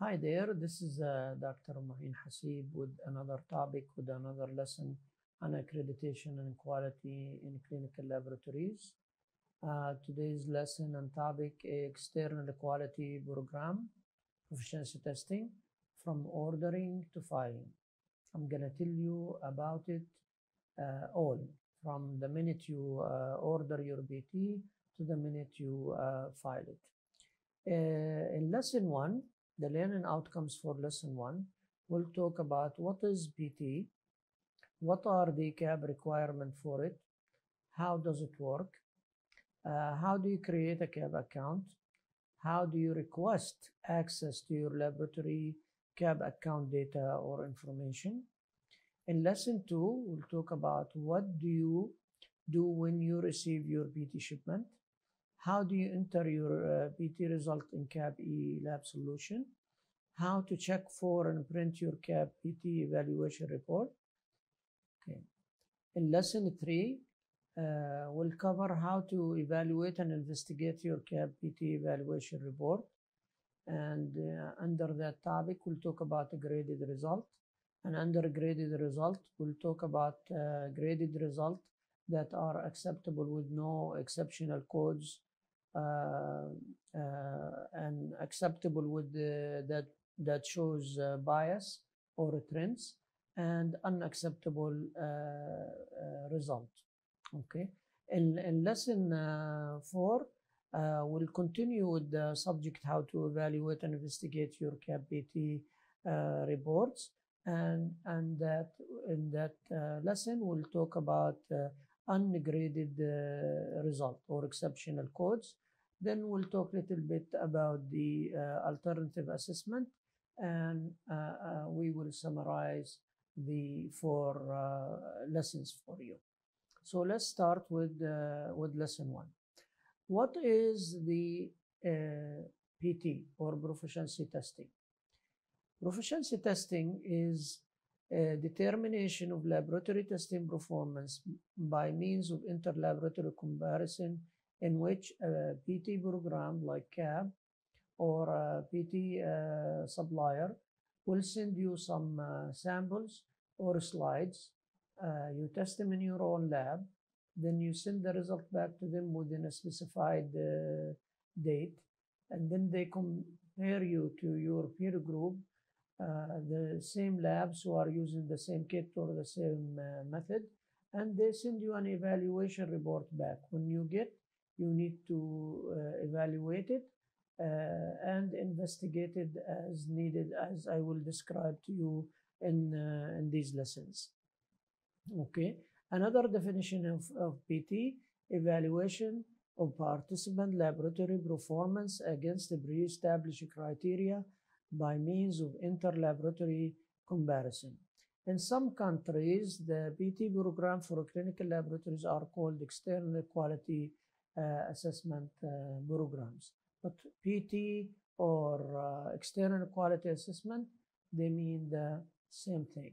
Hi there, this is Dr. Mahin Hasib with another topic, with another lesson on accreditation and quality in clinical laboratories. Today's lesson and topic external quality program, proficiency testing from ordering to filing. I'm going to tell you about it all from the minute you order your PT to the minute you file it. In lesson one, the learning outcomes for lesson one, we'll talk about what is PT, what are the CAB requirements for it, how does it work, how do you create a CAB account, how do you request access to your laboratory CAB account data or information. In lesson two, we'll talk about what do you do when you receive your PT shipment, how do you enter your PT result in CAB eLab solution, how to check for and print your CAB PT evaluation report. Okay. In lesson three, we'll cover how to evaluate and investigate your CAB PT evaluation report. And under that topic, we'll talk about a graded result. And under graded result, we'll talk about graded result that are acceptable with no exceptional codes and acceptable with that shows bias or trends, and unacceptable result. Okay. In lesson four, we'll continue with the subject how to evaluate and investigate your CAB PT reports, and that in that lesson we'll talk about ungraded result or exceptional codes. Then we'll talk a little bit about the alternative assessment, and we will summarize the four lessons for you. So let's start with lesson one. What is the PT or proficiency testing? Proficiency testing is a determination of laboratory testing performance by means of interlaboratory comparison, in which a PT program like CAB or a PT supplier will send you some samples or slides. You test them in your own lab, then you send the result back to them within a specified date, and then they compare you to your peer group, the same labs who are using the same kit or the same method, and they send you an evaluation report back. When you get, you need to evaluate it and investigate it as needed, as I will describe to you in these lessons. Okay. Another definition of PT, evaluation of participant laboratory performance against the pre-established criteria by means of interlaboratory comparison. In some countries, the PT program for clinical laboratories are called external quality assessment programs. But PT or external quality assessment, they mean the same thing.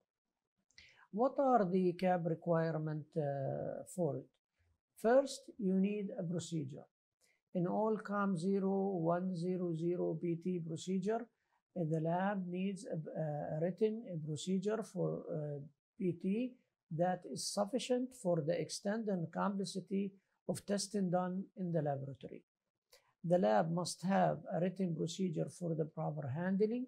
What are the CAB requirements for it? First, you need a procedure. In all CAM 0100 PT procedure, the lab needs a written procedure for PT that is sufficient for the extent and complexity of testing done in the laboratory. The lab must have a written procedure for the proper handling,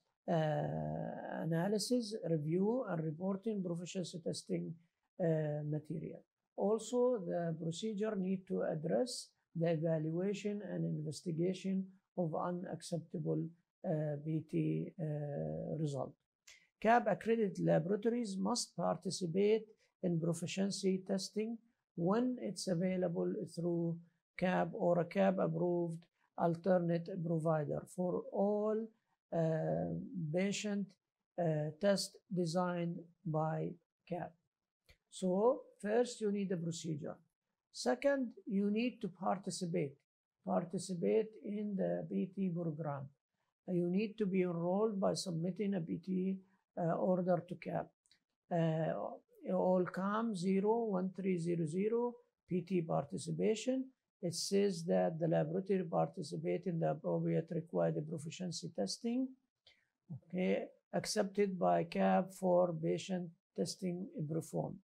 analysis, review, and reporting proficiency testing material. Also, the procedure needs to address the evaluation and investigation of unacceptable PT result. CAB accredited laboratories must participate in proficiency testing when it's available through CAB or a CAB approved alternate provider for all patient tests designed by CAB. So first you need a procedure. Second, you need to participate in the PT program. You need to be enrolled by submitting a PT order to CAB. All CAM 01300 PT participation it says that the laboratory participate in the appropriate required proficiency testing, okay, accepted by CAB for patient testing performed.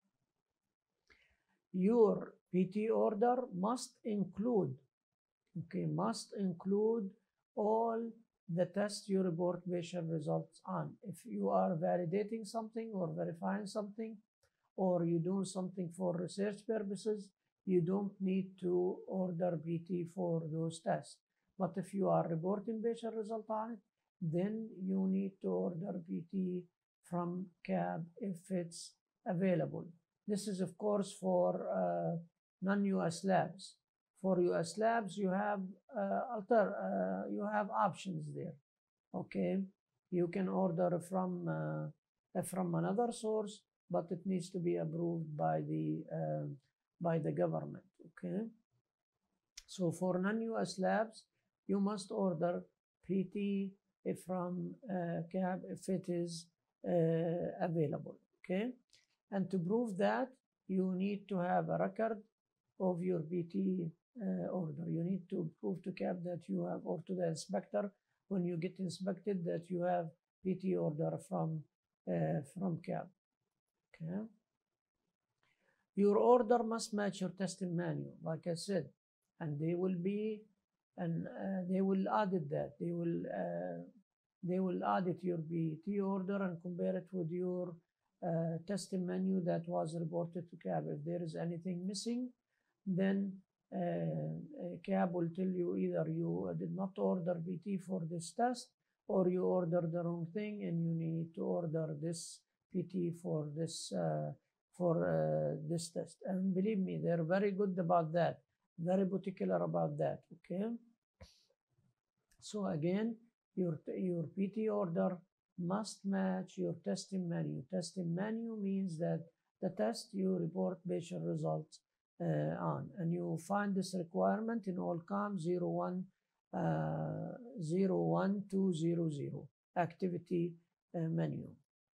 Your PT order must include, okay, must include all the tests you report patient results on. If you are validating something or verifying something, or you do something for research purposes, you don't need to order PT for those tests. But if you are reporting patient result on it, then you need to order PT from CAB if it's available. This is, of course, for non-US labs. For US labs, you have you have options there. Okay, you can order from another source, but it needs to be approved by the government. Okay, so for non-US labs, you must order PT from CAB if it is available. Okay, and to prove that, you need to have a record of your PT order. You need to prove to CAB that you have, or to the inspector when you get inspected, that you have PT order from CAB. Okay. Your order must match your testing manual, like I said, and they will be, and they will audit that. They will audit your PT order and compare it with your testing menu that was reported to CAB. If there is anything missing, then CAB will tell you either you did not order PT for this test, or you ordered the wrong thing and you need to order this PT for this test. And believe me, they're very good about that, very particular about that. Okay. So again, your PT order must match your testing menu. Testing menu means that the test you report patient results on, and you find this requirement in OLCOM 01200 activity menu.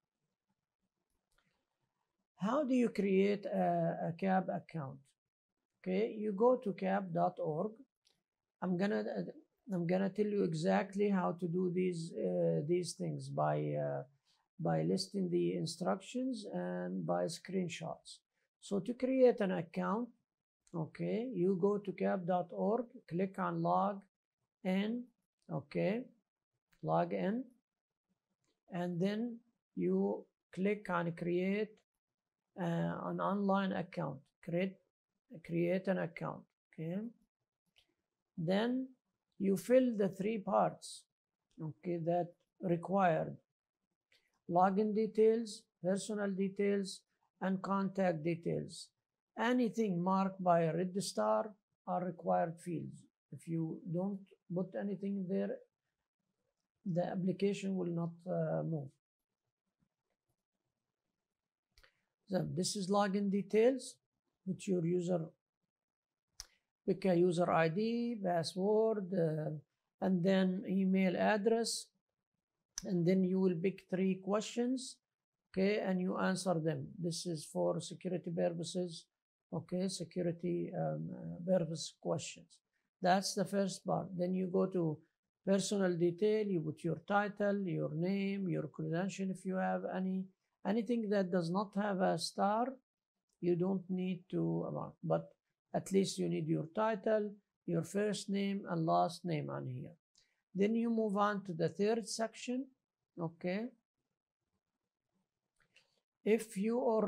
How do you create a CAB account? Okay, you go to cab.org. I'm gonna tell you exactly how to do these things by listing the instructions and by screenshots. So to create an account, okay, you go to cab.org, click on log in, okay, log in, and then you click on create an online account, create an account. Okay, then you fill the 3 parts, okay, that required: login details, personal details, and contact details. Anything marked by a red star are required fields. If you don't put anything there, the application will not move. So this is login details, which your user, pick a user ID, password, and then email address, and then you will pick 3 questions, okay, and you answer them. This is for security purposes, okay, security purpose questions. That's the first part. Then you go to personal detail, you put your title, your name, your credential if you have any. Anything that does not have a star, you don't need to mark, but at least you need your title, your first name and last name on here. Then you move on to the 3rd section, okay. If your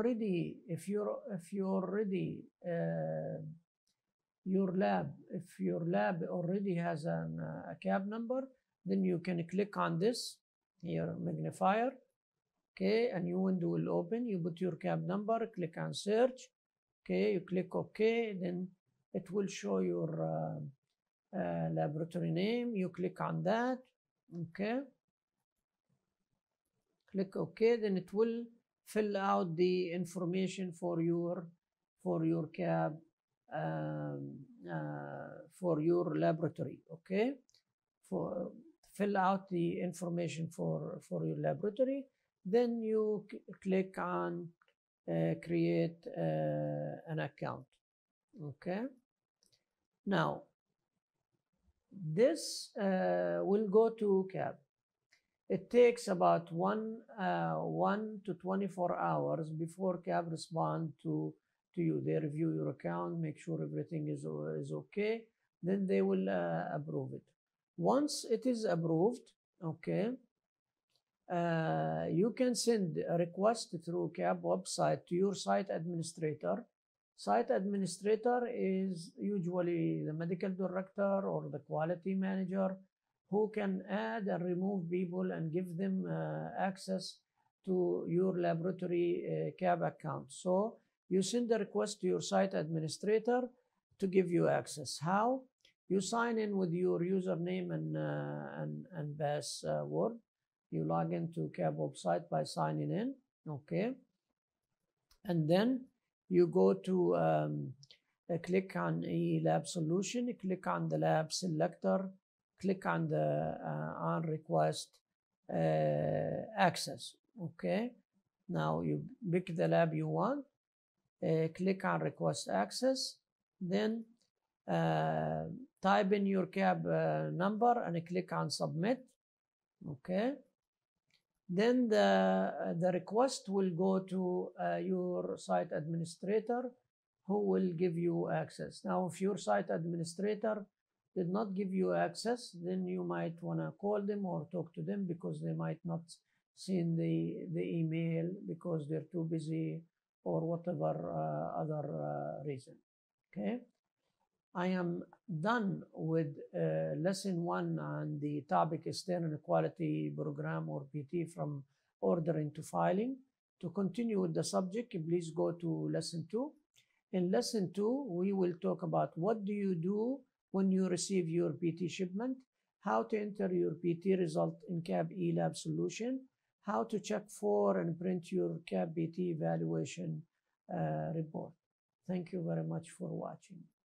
lab already has a CAB number, then you can click on this here magnifier, okay, a new window will open. You put your CAB number, click on search, okay, you click OK, then it will show your laboratory name. You click on that, okay, click OK, then it will fill out the information for your CAB, for your laboratory, okay, fill out the information for your laboratory. Then you click on create an account, okay. Now, this will go to CAB. It takes about 1 to 24 hours before CAB respond to you. They review your account, make sure everything is okay. Then they will approve it. Once it is approved, okay, you can send a request through CAB website to your site administrator. Site administrator is usually the medical director or the quality manager who can add and remove people and give them access to your laboratory CAB account. So you send a request to your site administrator to give you access. How? You sign in with your username and password. You log into CAB website by signing in, okay? And then you go to click on eLab solution, click on the lab selector, click on the on request access, okay? Now you pick the lab you want, click on request access, then type in your CAB number and click on submit, okay? Then the request will go to your site administrator who will give you access. Now, if your site administrator did not give you access, then you might want to call them or talk to them because they might not seen the email because they're too busy or whatever other reason, okay? I am done with lesson 1 on the topic external quality program or PT from ordering to filing. To continue with the subject, please go to lesson 2. In lesson 2, we will talk about what do you do when you receive your PT shipment, how to enter your PT result in CAB eLab solution, how to check for and print your CAB PT evaluation report. Thank you very much for watching.